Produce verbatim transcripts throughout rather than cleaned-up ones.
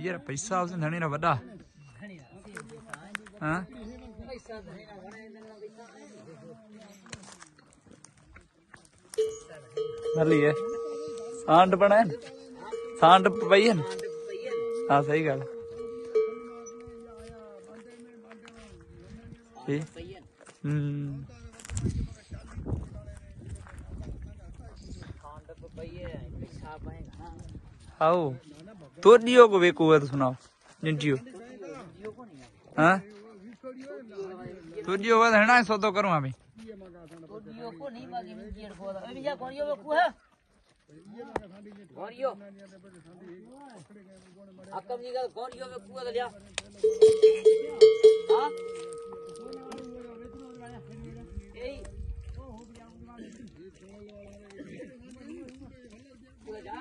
ये पैसा उसने धनी ना बड़ा हाँ भली है सांड बना है सांड पई है हाँ सही गल हम्म आओ तो दियो को बेकू है तो सुनाओ जिंटियो हाँ तो दियो है ना सो तो करूँ अभी तो दियो को नहीं मांगी मैं जेड़ को अभी जा गोरियो बेकू है गोरियो अकम जी का गोरियो बेकू है लिया हां यही पूरा जा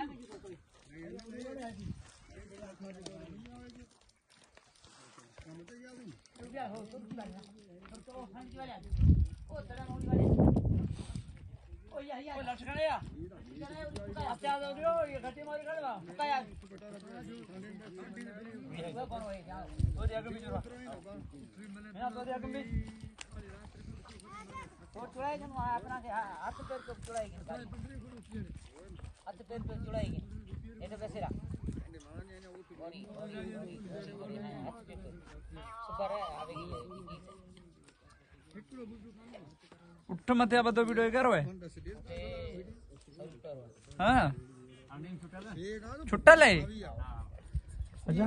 उठ मत अब तो वीडियो करो है हाँ छुट्टा ले अच्छा